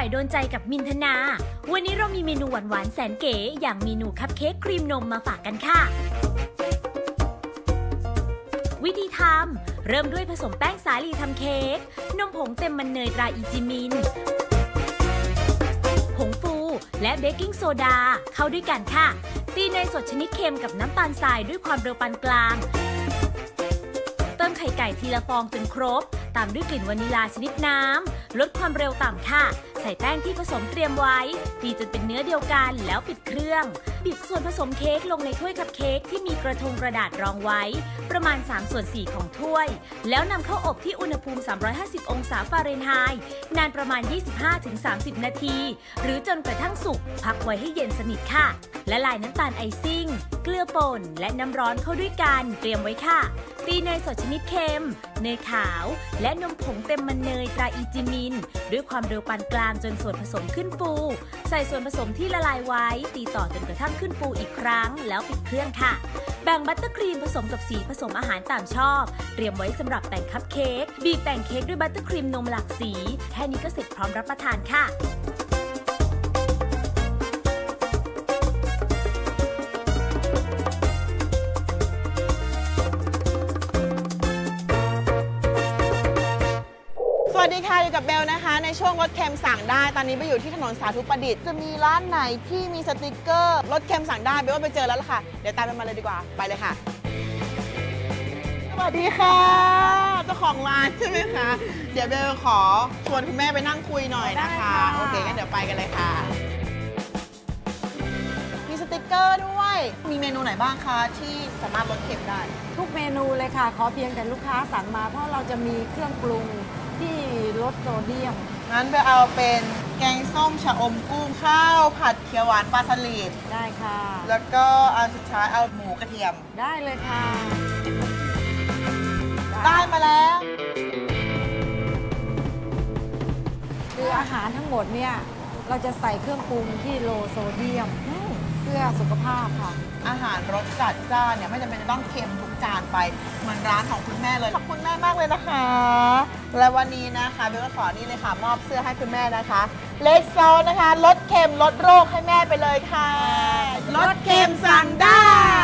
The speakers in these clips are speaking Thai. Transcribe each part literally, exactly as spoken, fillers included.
โดนใจกับมินธนาวันนี้เรามีเมนูหวานๆแสนเก๋อย่างเมนูคัพเค้กครีมนมมาฝากกันค่ะวิธีทำเริ่มด้วยผสมแป้งสาลีทำเค้กนมผงเต็มมันเนยตราอีจิมินผงฟูและเบกกิ้งโซดาเข้าด้วยกันค่ะตีเนยสดชนิดเค็มกับน้ำตาลทรายด้วยความเร็วปานกลางเติมไข่ไก่ทีละฟองจนครบตามด้วยกลิ่นวานิลาชนิดน้ำลดความเร็วต่ำค่ะใส่แป้งที่ผสมเตรียมไว้ตีจนเป็นเนื้อเดียวกันแล้วปิดเครื่องบีบส่วนผสมเค้กลงในถ้วยคัพเค้กที่มีกระทงกระดาษรองไว้ประมาณสามส่วนสี่ของถ้วยแล้วนำเข้าอบที่อุณหภูมิสามร้อยห้าสิบองศาฟาเรนไฮต์นานประมาณ ยี่สิบห้าถึงสามสิบ นาทีหรือจนกระทั่งสุกพักไว้ให้เย็นสนิทค่ะและลายน้ำตาลไอซิ่งเกลือป่นและน้ำร้อนเข้าด้วยกันเตรียมไว้ค่ะตีเนยสดชนิดเค็มเนยขาวและนมผงเต็มมันเนยตราอีจิมินด้วยความเร็วปานกลางจนส่วนผสมขึ้นฟูใส่ส่วนผสมที่ละลายไว้ตีต่อจนกระทั่งขึ้นฟูอีกครั้งแล้วปิดเครื่องค่ะแบ่งบัตเตอร์ครีมผสมกับสีผสมอาหารตามชอบเตรียมไว้สำหรับแต่งคัพเค้กบีบแต่งเค้กด้วยบัตเตอร์ครีมนมหลากสีแค่นี้ก็เสร็จพร้อมรับประทานค่ะสวัสดีค่ะอยู่กับเบลนะคะในช่วงรถเค็มสั่งได้ตอนนี้ไปอยู่ที่ถนนสาธุประดิษฐ์จะมีร้านไหนที่มีสติกเกอร์รถเค็มสั่งได้เบลว่าไปเจอแล้วล่ะค่ะเดี๋ยวตามไปมาเลยดีกว่าไปเลยค่ะสวัสดีค่ะเจ้าของร้านใช่ไหมคะเดี๋ยวเบลขอชวนคุณแม่ไปนั่งคุยหน่อยนะคะโอเคงั้นเดี๋ยวไปกันเลยค่ะมีสติกเกอร์ด้วยมีเมนูไหนบ้างคะที่สามารถลดเค็มได้ทุกเมนูเลยค่ะขอเพียงแต่ลูกค้าสั่งมาเพราะเราจะมีเครื่องปรุงที่ลดโซเดียมงั้นไปเอาเป็นแกงส้มชะอมกุ้งข้าวผัดเขียวหวานปลาสลิดได้ค่ะแล้วก็อันสุดท้ายเอาหมูกระเทียมได้เลยค่ะได้มาแล้วคืออาหารทั้งหมดเนี่ยเราจะใส่เครื่องปรุงที่โลโซเดียมเพื่อสุขภาพค่ะอาหารรสจัดจ้านเนี่ยไม่จำเป็นจะต้องเค็มทุกจานไปเหมือนร้านของคุณแม่เลยขอบคุณแม่มากเลยนะคะและวันนี้นะคะเบลก็ขอนี่เลยค่ะมอบเสื้อให้คุณแม่นะคะเลสโซนะคะลดเค็มลดโรคให้แม่ไปเลยค่ะลดเค็มสั่งได้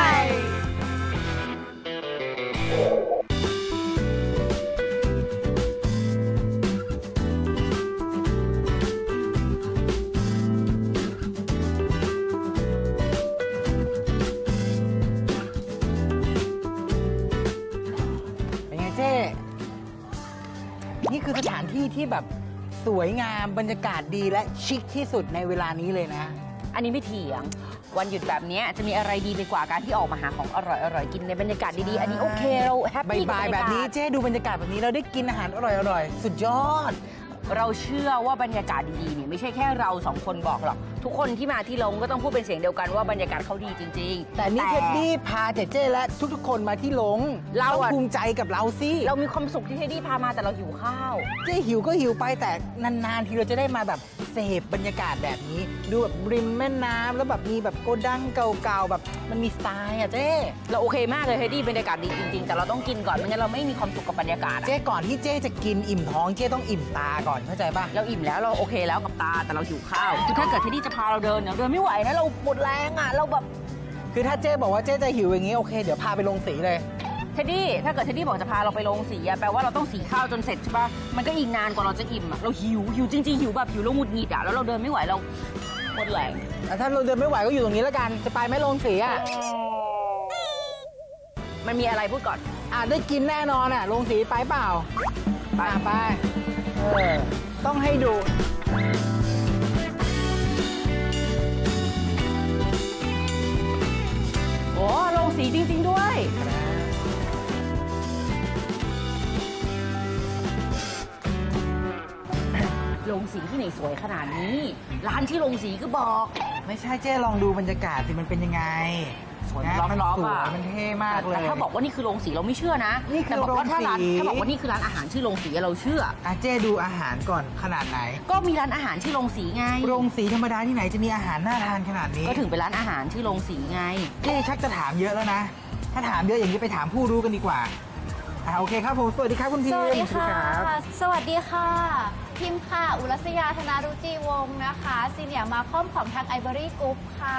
นี่คือสถานที่ที่แบบสวยงามบรรยากาศดีและชิคที่สุดในเวลานี้เลยนะอันนี้ไม่เถียงวันหยุดแบบนี้จะมีอะไรดีไปกว่าการที่ออกมาหาของอร่อยอร่อยกินในบรรยากาศดีๆอันนี้โอเคเราแฮปปี้บ่ายๆแบบนี้เจ๊ดูบรรยากาศแบบนี้เราได้กินอาหารอร่อยอร่อยสุดยอดเราเชื่อว่าบรรยากาศดีๆนี่ไม่ใช่แค่เราสองคนบอกหรอกทุกคนที่มาที่ลงก็ต้องพูดเป็นเสียงเดียวกันว่าบรรยากาศเขาดีจริงๆแต่นี่เท็ดดี้พาเจ๊เจ๊และทุกๆคนมาที่ลงเราภูมิใจกับเราสิเรามีความสุขที่เท็ดดี้พามาแต่เราหิวข้าวเจ๊หิวก็หิวไปแต่นานๆทีเราจะได้มาแบบเสพบรรยากาศแบบนี้ดูแบบริมแม่น้ำแล้วแบบมีแบบโกดังเก่าๆแบบมันมีสไตล์อ่ะเจ๊เราโอเคมากเลยเท็ดดี้บรรยากาศดีจริงๆแต่เราต้องกินก่อนไม่งั้นเราไม่มีความสุขกับบรรยากาศเจ๊ก่อนที่เจ๊จะกินอิ่มท้องเจ๊ต้องอิ่มตาก่อนเข้าใจป่ะเราอิ่มแล้วเราโอเคแล้วกับตาแต่เราหิวข้าวคือถ้าเกิดเท็ดดี้จะพาเราเดินเนี่ยเดินไม่ไหวนะเราหมดแรงอ่ะเราแบบคือถ้าเจ๊บอกว่าเจ๊จะหิวอย่างนี้โอเคเดี๋ยวพาไปลงสีเลยเท็ดดี้ถ้าเกิดเท็ดดี้บอกจะพาเราไปลงสีอะแปลว่าเราต้องสีข้าวจนเสร็จใช่ปะมันก็อีกนานกว่าเราจะอิ่มอะเราหิวหิวจริงๆหิวแบบหิวเราหงุดหงิดอะแล้วเราเดินไม่ไหวเราหมดแรงแต่ถ้าเราเดินไม่ไหวก็อยู่ตรงนี้แล้วกันจะไปไม่ลงสีอะมันมีอะไรพูดก่อนอ่ะได้กินแน่นอนอะลงสีไปเปล่าไปไปเออต้องให้ดูโอ้ลงสีจริงๆด้วยลงสีที่ไหนสวยขนาดนี้ร้านที่ลงสีก็บอกไม่ใช่เจ๊ลองดูบรรยากาศสิมันเป็นยังไงสวยล้อมๆอ่ะมันเท่มากเลยแต่ถ้าบอกว่านี่คือโรงสีเราไม่เชื่อนะนี่คือโรงสีถ้าบอกว่านี่คือร้านอาหารชื่อโรงสีเราเชื่ออ่ะเจ๊ดูอาหารก่อนขนาดไหนก็มีร้านอาหารชื่อโรงสีไงโรงสีธรรมดาที่ไหนจะมีอาหารน่าทานขนาดนี้ก็ถึงเป็นร้านอาหารชื่อโรงสีไงเจ๊ชักจะถามเยอะแล้วนะถ้าถามเยอะอย่างนี้ไปถามผู้รู้กันดีกว่าอ่ะโอเคครับผมสวัสดีครับคุณพีสวัสดีค่ะสวัสดีค่ะพิมพ์ค่ะ อุรัสยาธนารุจิวงศ์นะคะซีเนียร์มาคอมของทางไอเบอรี่กรุ๊ปค่ะ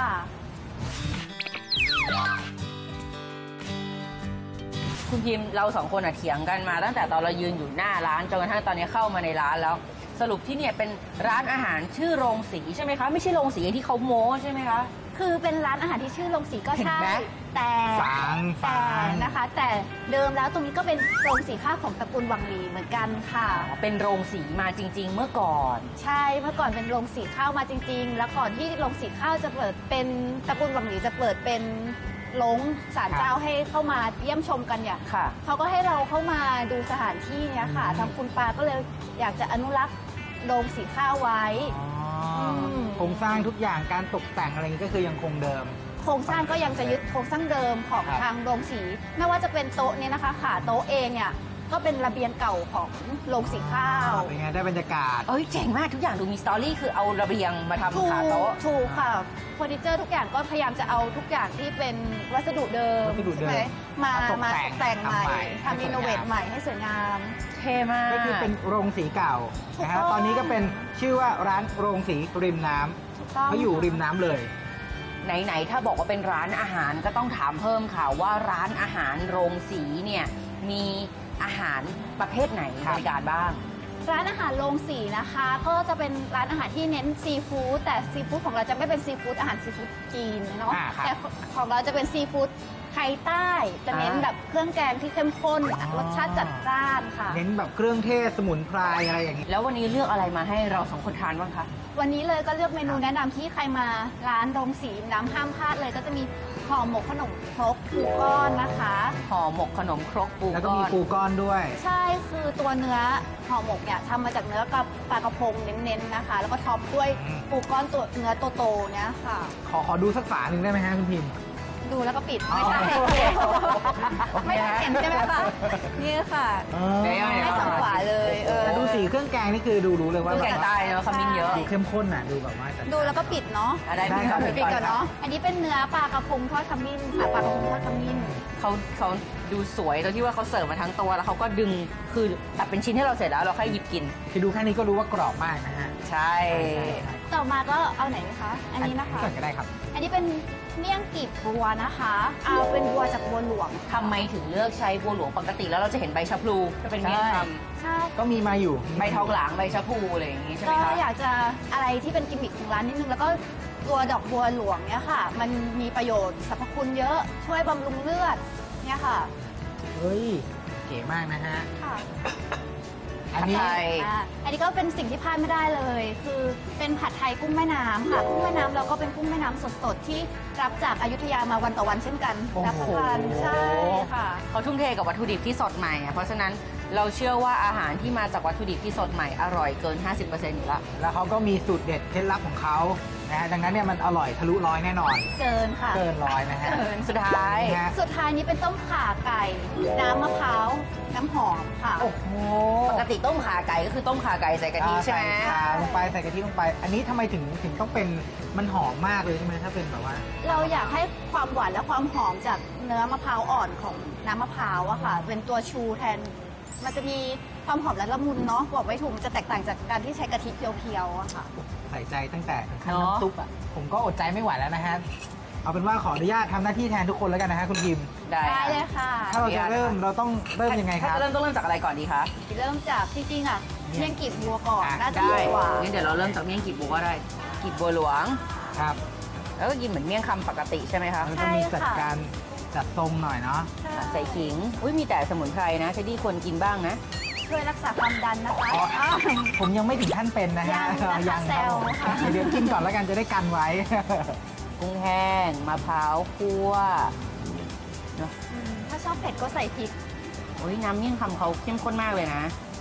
คุณพิมพ์เราสองคนอะเถียงกันมาตั้งแต่ตอนเรายืนอยู่หน้าร้านจนกระทั่งตอนนี้เข้ามาในร้านแล้ว สรุปที่เนี่ยเป็นร้านอาหารชื่อโรงสีใช่ไหมคะไม่ใช่โรงสีที่เขาโม้ใช่ไหมคะคือเป็นร้านอาหารที่ชื่อโรงสีก็ใช่เห็นไหมแต่ฟังฟัแต่งนะคะ แต่เดิมแล้วตรงนี้ก็เป็นโรงสีข้าวของตระกูลวังลีเหมือนกันค่ะเป็นโรงสีมาจริง ๆ เมื่อก่อนใช่เมื่อก่อนเป็นโรงสีข้าวมาจริง ๆ แล้วก่อนที่โรงสีข้าวจะเปิดเป็นตระกูลวังลีจะเปิดเป็นโรงศาลเจ้าให้เข้ามาเยี่ยมชมกันเนี่ยค่ะเขาก็ให้เราเข้ามาดูสถานที่เนี่ยค่ะทางคุณปาก็เลยอยากจะอนุรักษ์โรงสีข้าวไว้อ๋อมโครงสร้างทุกอย่างการตกแต่งอะไรอย่างนี้ก็คือยังคงเดิมโครงสร้างก็ยังจะยึดโครงสร้างเดิมของครับทางโรงสีไม่ว่าจะเป็นโต๊ะเนี่ยนะคะขาโต๊ะเองเนี่ยก็เป็นระเบียงเก่าของโรงสีข้าวเป็นไงได้บรรยากาศเอ้ยเจ๋งมากทุกอย่างดูมีสตอรี่คือเอาระเบียงมาถูทำกขาโต๊ะถูกค่ะเฟอร์นิเจอร์ทุกอย่างก็พยายามจะเอาทุกอย่างที่เป็นวัสดุเดิมวัสดุเดิมใช่ไหมมามามาตตกกแต่แต่งงใหม่ทำใหม่ทำรีโนเวทให้สวยงามใหม่ให้สวยงามเท่มากก็คือเป็นโรงสีเก่านะฮะถูกต้องตอนนี้ก็เป็นชื่อว่าร้านโรงสีริมน้ำถูกต้องเขาอยู่ริมน้ำเลยไหนๆถ้าบอกว่าเป็นร้านอาหารก็ต้องถามเพิ่มค่ะว่าร้านอาหารโรงสีเนี่ยมีอาหารประเภทไหนครับบริการบ้างร้านอาหารโรงสีนะคะ ก็จะเป็นร้านอาหารที่เน้นซีฟู้ดแต่ซีฟู้ดของเราจะไม่เป็นซีฟู้ดอาหารซีฟู้ดจีนเนาะอ่าครับแต่ของเราจะเป็นซีฟู้ดไทยใต้จะเน้นอ่าแบบเครื่องแกงที่เข้มข้นอ๋อรสชาติจัดจ้านค่ะเน้นแบบเครื่องเทศสมุนไพรอะไรอย่างนี้แล้ววันนี้เลือกอะไรมาให้เราสองคนทานบ้างคะวันนี้เลยก็เลือกเมนูแนะนำที่ใครมาร้านโรงสีน้ำห้ามพลาดเลยก็จะมีห่อหมกขนมครกปูก้อนนะคะห่อหมกขนมครกปูแล้วก็ก้มีอนปูก้อนด้วยใช่คือตัวเนื้อห่อหมกเนี่ยทำมาจากเนื้อกับปลากระพงเน้นๆนะคะ แล้วก็ท็อปด้วยอืมปูก้อนตัวเนื้อโตๆเนี่ยค่ะขอขอดูสักฝาหนึ่งได้ไหมฮะคุณพิมพ์ดูแล้วก็ปิดอ๋อไม่ใช่โอเคไม่ได้เห็นใช่ไหมคะนี่ค่ะเดี๋ยวๆไม่สองขวาเลยเออแต่ดูสีเครื่องแกงนี่คือดูรู้เลยว่าเครื่องแกงใต้เนาะขมิ้นเยอะดูเข้มข้นน่ะดูแบบว่าจัดดูแล้วก็ปิดเนาะอ่ะได้ได้พี่ครัเขาบปิดปิดก่อนก่อนครับเนาะอันนี้เป็นเนื้อปลากระพงทอดขมิ้นค่ะปลากระพงทอดขมิ้นเขาเขาดูสวยตรงที่ว่าเขาเสิร์ฟมาทั้งตัวแล้วเขาก็ดึงคือตัดเป็นชิ้นให้เราเสร็จแล้วเราค่อยหยิบกินคือดูแค่นี้ก็รู้ว่ากรอบมากนะฮะใช่ต่อมาก็เอาไหนคะ อันนี้นะคะก่อนก็ได้ครับอันนี้เป็นเมี่ยงกีบบัวนะคะ เอาเป็นบัวจากบัวหลวงทำไมถึงเลือกใช้บัวหลวงปกติแล้วเราจะเห็นใบชะพลูจะเป็นเมี่ยงคใช่ก็มีมาอยู่ำใบทองหลางใบชะพลูอะไรอย่างงี้ใช่ไหมก็คะอยากจะอะไรที่เป็นกิมมิคของร้านนิดนึง แล้วก็ตัวดอกบัวหลวงเนี่ยค่ะ มันมีประโยชน์สรรพคุณเยอะช่วยบำรุงเลือดเนี่ยค่ะเฮ้ย เก๋มากนะฮะค่ะอันนี้ผัดไทยอ่าอันนี้ก็เป็นสิ่งที่พลาดไม่ได้เลย คือเป็นผัดไทยกุ้งแม่น้ำค่ะ กุ้งแม่น้ำเราก็เป็นกุ้งแม่น้ำสดๆที่รับจากอยุธยามาวันต่อวันเช่นกันโอ้โหรับประทานใช่ค่ะเขาทุ่มเทกับวัตถุดิบที่สดใหม่อะเพราะฉะนั้นเราเชื่อว่าอาหารที่มาจากวัตถุดิบที่สดใหม่อร่อยเกิน ห้าสิบเปอร์เซ็นต์ อยู่แล้วแล้วเขาก็มีสูตรเด็ดเคล็ดลับของเขานะฮะดังนั้นเนี่ยมันอร่อยทะลุร้อยแน่นอนเกินค่ะเกินร้อยนะฮะเกินสุดท้ายนะฮะสุดท้ายนี้เป็นต้มข่าไก่ น้ำมะพร้าว น้ำหอมค่ะโอ้โหปกติต้มขาไก่ก็คือต้มขาไก่ใส่กะทิใช่ไหมใส่ขาลงไปใส่กะทิลงไป อันนี้ทำไมถึงถึงต้องเป็นมันหอมมากเลยใช่ไหมถ้าเป็นแบบว่าเราอยากให้ความหวานและความหอมจากเนื้อมะพร้าวอ่อนของน้ำมะพร้าวอะค่ะ เป็นตัวชูแทน มันจะมีความหอมและละมุนเนาะบอกไม่ถูกมันจะแตกต่างจากการที่ใช้กะทิเพียวๆอะค่ะใส่ใจตั้งแต่ขั้นน้ำซุปอ่ะ ผมก็อดใจไม่ไหวแล้วนะฮะ เอาเป็นว่าขออนุญาตทำหน้าที่แทนทุกคนแล้วกันนะฮะคุณพิมได้ได้เลยค่ะถ้าเราจะเริ่มเราต้องเริ่มยังไงคถ้ารับจะเริ่มต้องเริ่มจากอะไรก่อนดีคะเริ่มจากจริงๆอะเมี่ยงกีบบัวก่อนอ่ะน่าจะได้ดีกว่างั้นเดี๋ยวเราเริ่มจากเมี่ยงกีบบัวก็ได้กีบบัวหลวงครับแล้วก็กินเหมือนเมี่ยงคำปกติใช่ไหมคะแล้วก็มีจัดการจัดทรงหน่อยเนาะใส่ขิง อุ้ยมีแต่สมุนไพรนะเทดดี้ควรกินบ้างนะช่วยรักษาความดันนะคะอ๋ออ้าวผมยังไม่ถึงขั้นเป็นนะฮะยังนะคะแซวครับผมค่ะเดี๋ยวกินก่อนแล้วกันจะได้กันไว้กุ้งแห้งมะพร้าวคั่วเนอะอืมถ้าชอบเผ็ดก็ใส่พริกโอ้ยน้ำเมี่ยงคำเขาเข้มข้นมากเลยนะ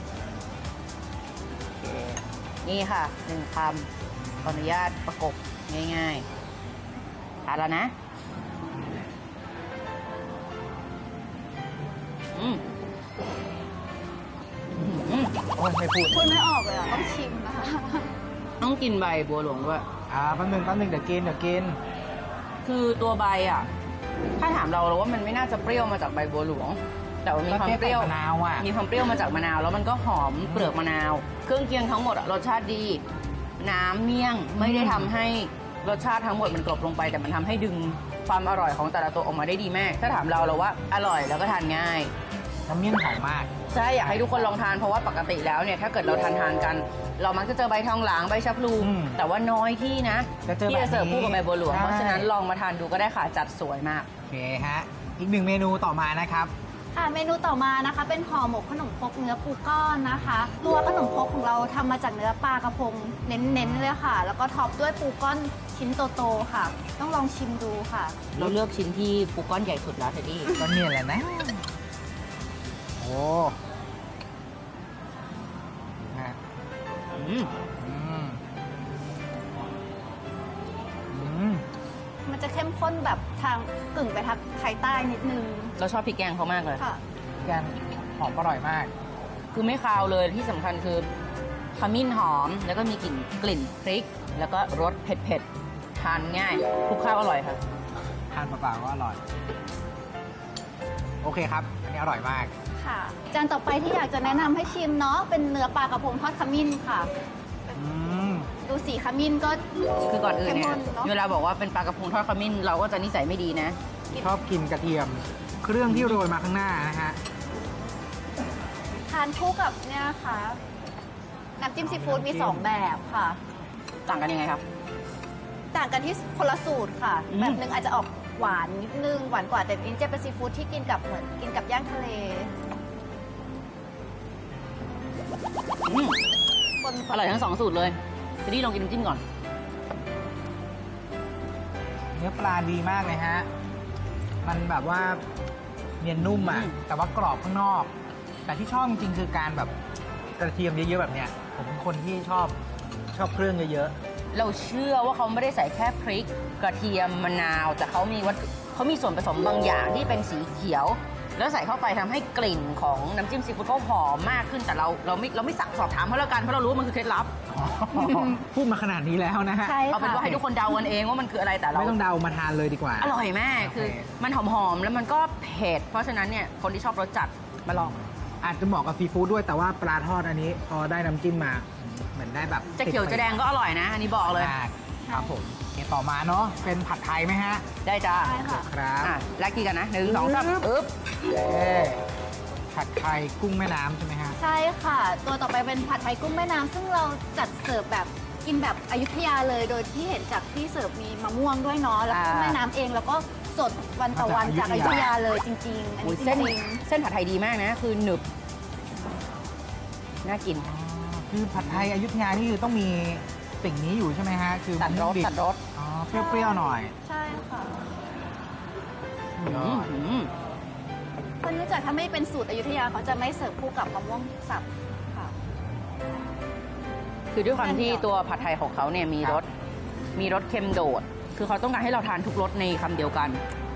โอเคนี่ค่ะหนึ่งคำขออนุญาตประกบง่ายๆทานแล้วนะ อืมอืมโอ้ยไม่พูดพูดไม่ออกเลยอะต้องชิมนะคะต้องกินใบบัวหลวงด้วยอ่าแป๊บนึงแป๊บนึงเดี๋ยวกินเดี๋ยวกินคือตัวใบอ่ะ ถ้าถามเราเราว่ามันไม่น่าจะเปรี้ยวมาจากใบบัวหลวงแต่ว่ามีความเปรี้ยวมะนาวอ่ะมีความเปรี้ยวมาจากมะนาวแล้วมันก็หอมเปลือกมะนาว เครื่องเคียงทั้งหมดอะรสชาติดี น้ำเมี่ยงไม่ได้ทำให้รสชาติทั้งหมดมันกลบลงไปแต่มันทำให้ดึงความอร่อยของแต่ละตัวออกมาได้ดีมาก ถ้าถามเราเราว่าอร่อยแล้วก็ทานง่ายน้ำเมี่ยงหอมมากใช่อยากให้ทุกคนลองทานเพราะว่าปกติแล้วเนี่ยถ้าเกิดเราทานทานกัน เรามักจะเจอใบทองหลางใบชะพลูอืมแต่ว่าน้อยที่นะจะเจอที่จะเสิร์ฟแบบนี้คู่กับใบบัวหลวงใช่เพราะฉะนั้นลองมาทานดูก็ได้ค่ะจัดสวยมากโอเคฮะ อีกหนึ่งเมนูต่อมานะครับค่ะเมนูต่อมานะคะเป็นห่อหมกขนมครกเนื้อปูก้อนนะคะ ตัวขนมครกของเราทำมาจากเนื้อปลากระพงเน้นๆเลยค่ะ แล้วก็ท็อปด้วยปูก้อนชิ้นโตๆค่ะ ต้องลองชิมดูค่ะเราเลือกชิ้นที่ปูก้อนใหญ่สุดแล้วเทดดี้ก็เนี่ยแหละนะ โอ้นะอืมอืมอืมมันจะเข้มข้นแบบทางกึ่งไปทางไทยใต้นิดนึงเราชอบพริกแกงเขามากเลยค่ะแกงหอมอร่อยมากคือไม่คาวเลยที่สำคัญคือขมิ้นหอมแล้วก็มีกลิ่นกลิ่นพริก แล้วก็รสเผ็ดๆทานง่ายคลุกข้าวอร่อยค่ะทานเปล่าๆก็อร่อย โอเคครับ อันนี้อร่อยมากค่ะ จานต่อไปที่อยากจะแนะนำให้ชิมเนาะเป็นเนื้อปลากระพงทอดขมิ้นค่ะอืมดูสีขมิ้นก็คือก่อนอื่นเนี่ยเข้มข้นเนอะเวลาบอกว่าเป็นปลากระพงทอดขมิ้นเราก็จะนิสัยไม่ดีนะชอบกินกระเทียม เครื่องที่โรยมาข้างหน้านะฮะทานคู่กับเนี่ยค่ะน้ำจิ้มซีฟู้ดมีสองแบบค่ะต่างกันยังไงครับต่างกันที่คนละสูตรค่ะอืมแบบหนึงอาจจะออกหวานนิดนึง หวานกว่าแต่อันนี้จะเป็นซีฟู้ดที่กินกับเหมือนกินกับย่างทะเลอืมคนอร่อยทั้งสองสูตรเลยเทดดี้ลองกินน้ำจิ้มก่อนเนื้อปลาดีมากเลยฮะ มันแบบว่าเนียนนุ่มอ่ะอืมแต่ว่ากรอบข้างนอก แต่ที่ชอบจริงๆคือการแบบกระเทียมเยอะๆแบบเนี้ย ผมเป็นคนที่ชอบชอบเครื่องเยอะเราเชื่อว่าเขาไม่ได้ใส่แค่พริก กระเทียมมะนาว แต่เขามีวัตถุเขามีส่วนผสมบางอย่างที่เป็นสีเขียว แล้วใส่เข้าไปทำให้กลิ่นของน้ำจิ้มซีฟู้ดเขาหอมมากขึ้นแต่เราเราไม่เราไม่สั่งสอบถามเขาแล้วกันเพราะเรารู้ว่ามันคือเคล็ดลับๆ พูดมาขนาดนี้แล้วนะฮะใช่เอาเป็นค่ะว่าให้ทุกคนเดากันเองว่ามันคืออะไรแต่เราไม่ต้องเดามาทานเลยดีกว่าอร่อยมากคือโอเคมันหอมๆแล้วมันก็เผ็ดเพราะฉะนั้นเนี่ยคนที่ชอบรสจัดมาลองอาจจะเหมาะกับซีฟู้ดด้วยแต่ว่าปลาทอดอันนี้ พอได้น้ำจิ้มมา เหมือนได้แบบจะเขียวจะแดงก็อร่อยนะ อันนี้บอกเลยมากครับผมโอเคต่อมาเนาะเป็นผัดไทยไหมฮะได้จ้าใช่ค่ะครับอ่ะแลกกี่กันนะหนึ่งสองสามอึ๊บเอ๊ะผัดไทยกุ้งแม่น้ำใช่ไหมฮะใช่ค่ะ ตัวต่อไปเป็นผัดไทยกุ้งแม่น้ำซึ่งเราจัดเสิร์ฟแบบกินแบบอยุธยาเลย โดยที่เห็นจากที่เสิร์ฟมีมะม่วงด้วยเนาะแล้วกุ้งแม่น้ำเองแล้วก็สดวันต่อวันจากอยุธยาเลยจริงๆอันอุ๊นี้ยจเส้นริงเส้นผัดไทยดีมากนะ คือหนึบ น่ากินคือผัดไทยอยุธยานี่คือต้องมีสิ่งนี้อยู่ใช่ไหมฮะ คือตัดรสดิบตัดรสอ๋อเปรี้ยวๆหน่อยๆใช่ค่ะยอดอืมคนรู้จักถ้าไม่เป็นสูตรอยุธยาเขาจะไม่เสิร์ฟคู่กับมะม่วงสับค่ะคือด้วยความที่ตัวผัดไทยของเขาเนี่ยมีครับรสมีรสเค็มโดด คือเขาต้องการให้เราทานทุกรสในคำเดียวกัน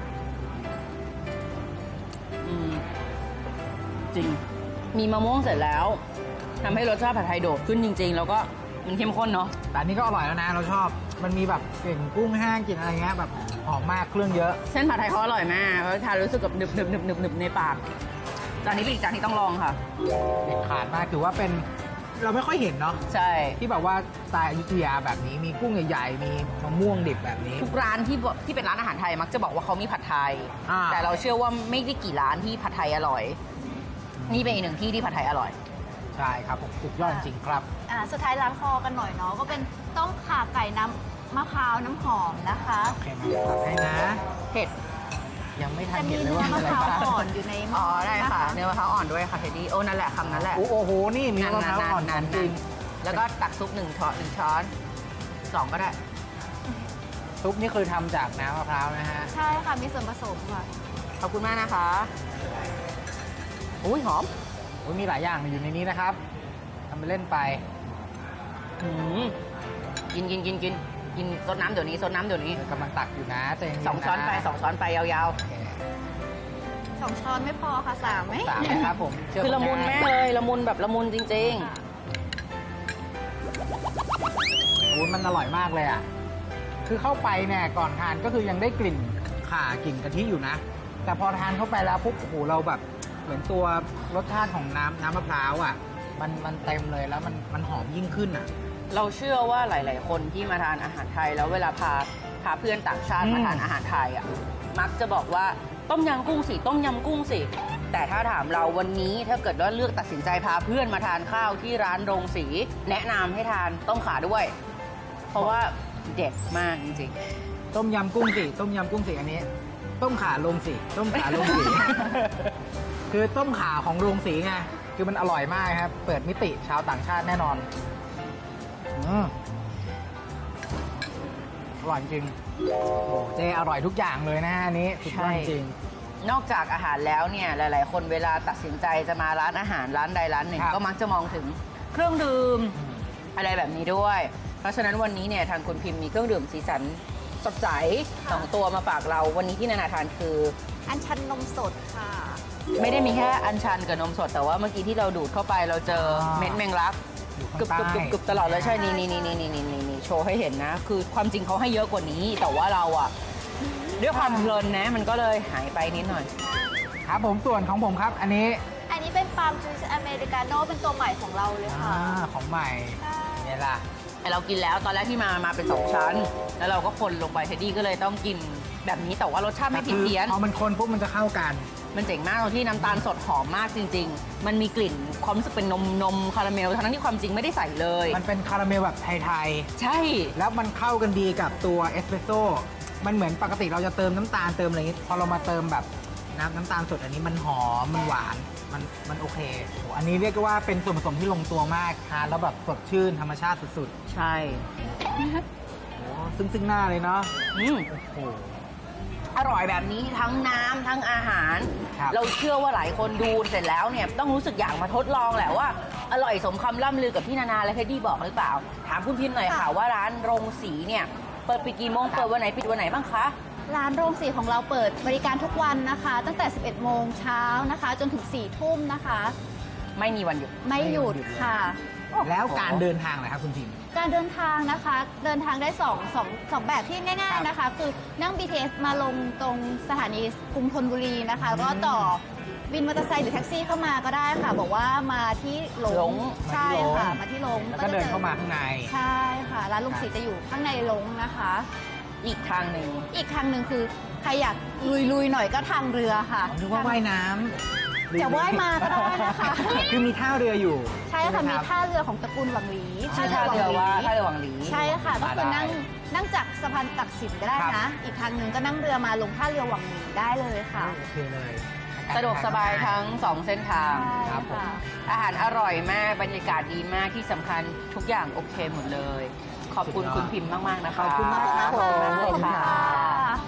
อืมจริง มีมะม่วงเสร็จแล้วทำให้รสชาติผัดไทยโดดขึ้นจริง ๆ แล้วก็มันเข้มข้นเนาะแต่อันนี้ก็อร่อยแล้วนะ เราชอบ มันมีแบบกลิ่นกุ้งแห้งกลิ่นอะไรเงี้ยแบบหอมมากเครื่องเยอะเส้นผัดไทยเขาอร่อยมากเพราะทานรู้สึกแบบหนึบหนึบหนึบหนึบหนึบในปากจานนี้เป็นอีกจานที่ต้องลองค่ะเด็ดขาดมากถือว่าเป็นเราไม่ค่อยเห็นเนาะใช่ที่แบบว่าสไตล์อยุธยาแบบนี้มีกุ้งใหญ่ๆมีมะม่วงดิบแบบนี้ทุกร้านที่บอกที่เป็นร้านอาหารไทยมักจะบอกว่าเขามีผัดไทยอ่าแต่เราเชื่อว่าไม่ได้กี่ร้านที่ผัดไทยอร่อย นี่เป็นอีกหนึ่งที่ที่ผัดไทยอร่อยใช่ครับผมสุดยอดจริงๆครับอ่าสุดท้ายล้างคอกันหน่อยเนาะก็เป็นต้มข่าไก่น้ำมะพร้าวน้ำหอมนะคะโอเคมาตักให้นะเผ็ดยังไม่ทันจะมีเห็นเลยเนื้อว่ามีมะอะไรพร้าวบ้างอ่อนอยู่ในหม้อ๋ออได้ค่ะนเนื้อมะพร้าวอ่อนด้วยค่ะเทดดี้โอ้นั่นแหละคำนั้นแหละโอ้โห นี่มีมะพร้าวอ่อนนั่นจริงๆแล้วก็ตักซุปหนึ่งช้อนหนึ่งช้อนสองก็ได้ซุปนี่คือทำจากน้ำมะพร้าวนะฮะใช่ค่ะ มีส่วนผสมค่ะขอบคุณมากนะคะอุ้ยหอมโอ้ยมีหลายอย่างอยู่ในนี้นะครับทำไปเล่นไปอืมกินกินกินกินกินซดน้ำเดี๋ยวนี้ซดน้ำเดี๋ยวนี้กำลังตักอยู่นะใจเย็นๆสองช้อนไปสองช้อนไปยาวโอเคสองช้อนไม่พอค่ะสามไหมสามนะครับผมเชื่ๆ คือละมุนผแม่ได้เลยละมุนแบบละมุนจริงค่ะโอ้ยมันอร่อยมากเลยอ่ะ คือเข้าไปเนี่ยก่อนทานก็คือยังได้กลิ่นข่ากลิ่นกะทิอยู่นะ แต่พอทานเข้าไปแล้วปุ๊บโอ้โหเราแบบเหมือนตัวรสชาติของน้ำน้ำมะพร้าวอ่ะมันมันเต็มเลยแล้วมันมันหอมยิ่งขึ้นอ่ะเราเชื่อว่าหลาย ๆ คนที่มาทานอาหารไทยแล้วเวลาพาพาเพื่อนต่างชาติอืมมาทานอาหารไทยอ่ะมักจะบอกว่าต้มยำกุ้งสิต้มยำกุ้งสิแต่ถ้าถามเราวันนี้ถ้าเกิดว่าเลือกตัดสินใจพาเพื่อนมาทานข้าวที่ร้านโรงสี แนะนำให้ทานต้มขาด้วย เพราะว่าเด็ดมากจริงต้มยำกุ้งสิต้มยำกุ้งสิอันนี้ ต้มขาลงสีต้มขาลงสี คือต้มขาของโรงสีไงคือมันอร่อยมากครับ เปิดมิติชาวต่างชาติแน่นอนอืมอร่อยจริงโอ้เจอร่อยทุกอย่างเลยนะฮะอันนี้สุดยอดจริงๆ นอกจากอาหารแล้วเนี่ยหลาย ๆ คนเวลาตัดสินใจจะมาร้านอาหารร้านใดร้านหนึ่งครับก็มักจะมองถึงเครื่องดื่มอะไรแบบนี้ด้วย เพราะฉะนั้นวันนี้เนี่ยทางคุณพิมพ์มีเครื่องดื่มสีสันสดใสสองตัวมาฝากเราวันนี้ที่นานาทานคืออัญชันนมสดค่ะไม่ได้มีแค่อัญชันกับนมสดแต่ว่าเมื่อกี้ที่เราดูดเข้าไปเราเจอเม็ดแมงลักอยู่กรึบข้างกรึบใต้กรึบกรึบตลอดเลยใช่นี่นี่นี่นี่นี่นี่นี่โชว์ให้เห็นนะ คือความจริงเขาให้เยอะกว่านี้ แต่ว่าเราอะด้วยความเพลินนะ มันก็เลยหายไปนิดหน่อยครับผมส่วนของผมครับ อันนี้อันนี้เป็นฟาร์มจูสอเมริกาโน่เป็นตัวใหม่ของเราเลยอ่าค่ะของใหม่เนี่ยล่ะแต่เรากินแล้วตอนแรกที่มามาเป็นสองชั้น แล้วเราก็คนลงไปเทดดี้ก็เลยต้องกินแบบนี้แต่ว่ารสชาติไม่ผิดเพี้ยนพอมันคนปุ๊บมันจะเข้ากันมันเจ๋งมากตรงที่น้ำตาลสดหอมมากจริง ๆ มันมีกลิ่นความรู้สึกเป็นนมนมคาราเมลทั้งที่ความจริงไม่ได้ใส่เลยมันเป็นคาราเมลแบบไทยใช่ๆ แล้วมันเข้ากันดีกับตัวเอสเปรสโซ่ มันเหมือนปกติเราจะเติมน้ำตาลเติมอะไรอย่างนี้ พอเรามาเติมแบบน้ำน้ำตาลสดอันนี้มันหอม มันหวาน มันมันโอเคโหอันนี้เรียกได้ว่าเป็นส่วนผสมที่ลงตัวมากทานแล้วแบบสดชื่นธรรมชาติสุดใช่ๆโอ้ซึ่งซึ่งหน้าเลยเนาะอืมโอ้โหอร่อยแบบนี้ทั้งน้ำทั้งอาหารครับเราเชื่อว่าหลายคนดูเสร็จแล้วเนี่ยต้องรู้สึกอยากมาทดลองแหละว่า อร่อยสมคำล่ำลือกับที่นานาและเทดดี้บอกหรือเปล่า ถามคุณพิมพ์หน่อยค่ะว่าร้านโรงสีเนี่ยเปิดปิดกี่โมงเปิดวันไหนปิดวันไหนบ้างคะร้านโรงสีของเราเปิดบริการทุกวันนะคะ ตั้งแต่ สิบเอ็ด โมงเช้านะคะ จนถึง สี่ ทุ่มนะคะไม่มีวันหยุดไม่หยุดค่ะแล้วการเดินทางเลยครับคุณพิมพ์การเดินทางนะคะ เดินทางได้สองสองสองแบบที่ง่าย ๆนะคะ คือนั่ง บี ที เอส มาลงตรงสถานีกรุงธนบุรีนะคะแล้วก็ต่อวินมอเตอร์ไซค์หรือแท็กซี่เข้ามาก็ได้ค่ะ บอกว่ามาที่หลหลงงใช่ค่ะ มาที่หลงแล้วก็เดินเข้ามาข้างในใช่ค่ะ ร้านลุงศรีจะอยู่ข้างในหลงนะคะอีกทางหนึ่งอีกทางหนึ่งคือใครอยากลุยๆหน่อยก็ทางเรือค่ะนึกว่าว่ายน้ำจะว่ายมาก็ได้นะคะคือมีท่าเรืออยู่ใช่ค่ะไหมีรับท่าเรือของตระกูลหวังหลีชื่อท่าเรือว่าท่าเรือวังหลีใช่ค่ะก็คือนั่งได้นั่งจากสะพานตักสินก็ได้ครันะบอีกทางหนึ่งก็นั่งเรือมาลงท่าเรือหวังหลีได้เลยค่ะโอเคเลยสะดวกสบายทั้งสองเส้นทางใช่ครับผมค่ะอาหารอร่อยมากบรรยากาศดีมากที่สำคัญทุกอย่างโอเคหมดเลย ขอบคุณคุณพิมพ์มาก ๆ นะคะขอบคุณมากครับผมขอบคุณมากเลยค่ะค่ะ